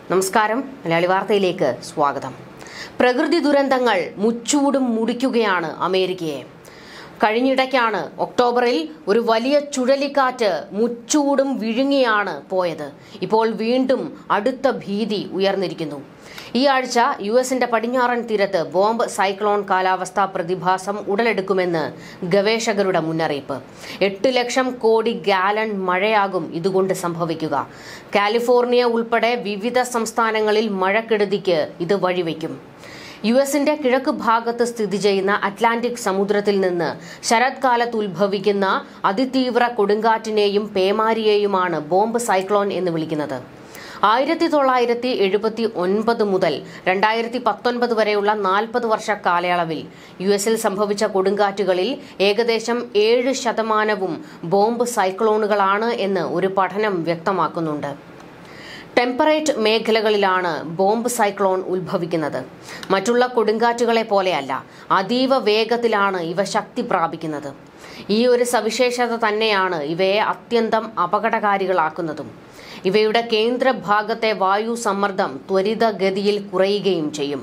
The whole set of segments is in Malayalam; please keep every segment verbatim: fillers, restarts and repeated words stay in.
നമസ്കാരം, മലയാളി വാർത്തയിലേക്ക് സ്വാഗതം. പ്രകൃതി ദുരന്തങ്ങൾ മുച്ചൂടും മുടിക്കുകയാണ് അമേരിക്കയെ. കഴിഞ്ഞിടയ്ക്കാണ് ഒക്ടോബറിൽ ഒരു വലിയ ചുഴലിക്കാറ്റ് മുച്ചൂടും വിഴുങ്ങിയാണ് പോയത്. ഇപ്പോൾ വീണ്ടും അടുത്ത ഭീതി ഉയർന്നിരിക്കുന്നു. ഈ ആഴ്ച യു എസിന്റെ പടിഞ്ഞാറൻ തീരത്ത് ബോംബ് സൈക്ലോൺ കാലാവസ്ഥാ പ്രതിഭാസം ഉടലെടുക്കുമെന്ന് ഗവേഷകരുടെ മുന്നറിയിപ്പ്. എട്ട് ലക്ഷം കോടി ഗാലൺ മഴയാകും ഇതുകൊണ്ട് സംഭവിക്കുക. കാലിഫോർണിയ ഉൾപ്പെടെ വിവിധ സംസ്ഥാനങ്ങളിൽ മഴക്കെടുതിക്ക് ഇത് വഴിവെക്കും. യു എസിന്റെ കിഴക്ക് ഭാഗത്ത് സ്ഥിതി ചെയ്യുന്ന അറ്റ്ലാന്റിക് സമുദ്രത്തിൽ നിന്ന് ശരത്കാലത്ത് ഉത്ഭവിക്കുന്ന അതിതീവ്ര കൊടുങ്കാറ്റിനെയും പേമാരിയെയുമാണ് ബോംബ് സൈക്ലോൺ എന്ന് വിളിക്കുന്നത്. ആയിരത്തി തൊള്ളായിരത്തി എഴുപത്തി ഒൻപത് മുതൽ രണ്ടായിരത്തി പത്തൊൻപത് വരെയുള്ള നാൽപ്പത് വർഷ കാലയളവിൽ യു എസിൽ സംഭവിച്ച കൊടുങ്കാറ്റുകളിൽ ഏകദേശം ഏഴ് ശതമാനവും ബോംബ് സൈക്ലോണുകളാണ് എന്ന് ഒരു പഠനം വ്യക്തമാക്കുന്നുണ്ട്. ടെമ്പറേറ്റ് മേഖലകളിലാണ് ബോംബ് സൈക്ലോൺ ഉത്ഭവിക്കുന്നത്. മറ്റുള്ള കൊടുങ്കാറ്റുകളെ പോലെയല്ല, അതീവ വേഗത്തിലാണ് ഇവ ശക്തി പ്രാപിക്കുന്നത്. ഈ ഒരു സവിശേഷത തന്നെയാണ് ഇവയെ അത്യന്തം അപകടകാരികളാക്കുന്നതും. ഇവയുടെ കേന്ദ്രഭാഗത്തെ വായു സമ്മർദ്ദം ത്വരിതഗതിയിൽ കുറയുകയും ചെയ്യും.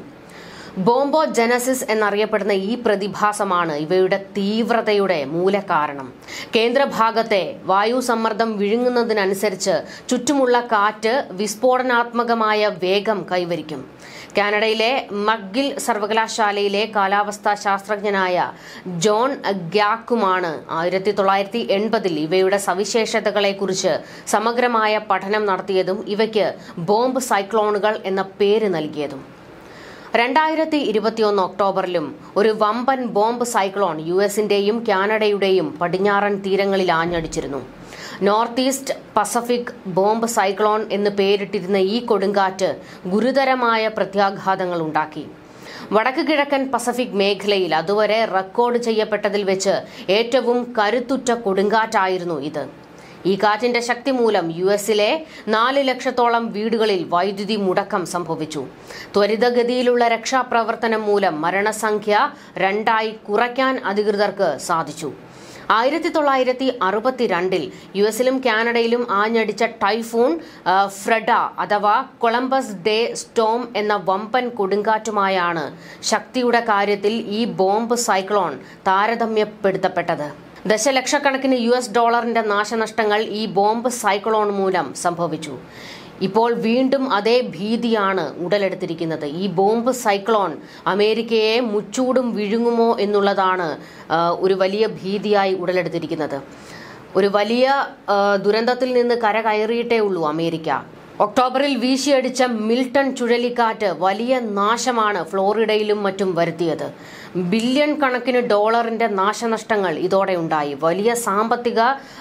ബോംബോ ജനസിസ് എന്നറിയപ്പെടുന്ന ഈ പ്രതിഭാസമാണ് ഇവയുടെ തീവ്രതയുടെ മൂലകാരണം. കേന്ദ്രഭാഗത്തെ വായു സമ്മർദ്ദം വിഴുങ്ങുന്നതിനനുസരിച്ച് ചുറ്റുമുള്ള കാറ്റ് വിസ്ഫോടനാത്മകമായ വേഗം കൈവരിക്കും. കാനഡയിലെ മക്ഗിൽ സർവകലാശാലയിലെ കാലാവസ്ഥാ ശാസ്ത്രജ്ഞനായ ജോൺ ഗ്യാക്കുമാണ് ആയിരത്തി തൊള്ളായിരത്തി എൺപതിൽ ഇവയുടെ സവിശേഷതകളെക്കുറിച്ച് സമഗ്രമായ പഠനം നടത്തിയതും ഇവയ്ക്ക് ബോംബ് സൈക്ലോണുകൾ എന്ന പേര് നൽകിയതും. രണ്ടായിരത്തി ഇരുപത്തിയൊന്ന് ഒക്ടോബറിലും ഒരു വമ്പൻ ബോംബ് സൈക്ലോൺ യു എസിന്റെയും കാനഡയുടെയും പടിഞ്ഞാറൻ തീരങ്ങളിൽ ആഞ്ഞടിച്ചിരുന്നു. North east Pacific bomb cyclone എന്ന് പേരിട്ടിരുന്ന ഈ കൊടുങ്കാറ്റ് ഗുരുതരമായ പ്രത്യാഘാതങ്ങൾ ഉണ്ടാക്കി. വടക്ക് കിഴക്കൻ പസഫിക് മേഖലയിൽ അതുവരെ റെക്കോർഡ് ചെയ്യപ്പെട്ടതിൽ വെച്ച് ഏറ്റവും കരുത്തുറ്റ കൊടുങ്കാറ്റായിരുന്നു ഇത്. ഈ കാറ്റിന്റെ ശക്തി മൂലം യു എസിലെ നാല് ലക്ഷത്തോളം വീടുകളിൽ വൈദ്യുതി മുടക്കം സംഭവിച്ചു. ത്വരിതഗതിയിലുള്ള രക്ഷാപ്രവർത്തനം മൂലം മരണസംഖ്യ രണ്ടായി കുറയ്ക്കാൻ അധികൃതർക്ക് സാധിച്ചു. ആയിരത്തി തൊള്ളായിരത്തി അറുപത്തിരണ്ടിൽ യു എസിലും കാനഡയിലും ആഞ്ഞടിച്ച ടൈഫൂൺ ഫ്രെഡ അഥവാ കൊളംബസ് ഡേ സ്റ്റോം എന്ന വമ്പൻ കൊടുങ്കാറ്റുമായാണ് ശക്തിയുടെ കാര്യത്തിൽ ഈ ബോംബ് സൈക്ലോൺ താരതമ്യപ്പെടുത്തപ്പെട്ടത്. ദശലക്ഷക്കണക്കിന് യു എസ് ഡോളറിന്റെ നാശനഷ്ടങ്ങൾ ഈ ബോംബ് സൈക്ലോൺ മൂലം സംഭവിച്ചു. ഇപ്പോൾ വീണ്ടും അതേ ഭീതിയാണ് ഉടലെടുത്തിരിക്കുന്നത്. ഈ ബോംബ് സൈക്ലോൺ അമേരിക്കയെ മുച്ചൂടും വിഴുങ്ങുമോ എന്നുള്ളതാണ് ഒരു വലിയ ഭീതിയായി ഉടലെടുത്തിരിക്കുന്നത്. ഒരു വലിയ ദുരന്തത്തിൽ നിന്ന് കരകയറിയിട്ടേ ഉള്ളൂ അമേരിക്ക. ഒക്ടോബറിൽ വീശിയടിച്ച മിൽട്ടൺ ചുഴലിക്കാറ്റ് വലിയ നാശമാണ് ഫ്ലോറിഡയിലും മറ്റും വരുത്തിയത്. ബില്യൺ കണക്കിന് ഡോളറിന്റെ നാശനഷ്ടങ്ങൾ ഇതോടെ ഉണ്ടായി. വലിയ സാമ്പത്തിക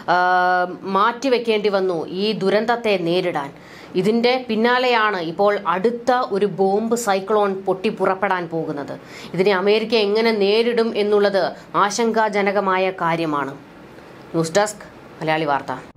മാറ്റിവെക്കേണ്ടി വന്നു ഈ ദുരന്തത്തെ നേരിടാൻ. ഇതിന്റെ പിന്നാലെയാണ് ഇപ്പോൾ അടുത്ത ഒരു ബോംബ് സൈക്ലോൺ പൊട്ടിപ്പുറപ്പെടാൻ പോകുന്നത്. ഇതിനെ അമേരിക്ക എങ്ങനെ നേരിടും എന്നുള്ളത് ആശങ്കാജനകമായ കാര്യമാണ്. ന്യൂസ് ഡെസ്ക്, മലയാളി വാർത്ത.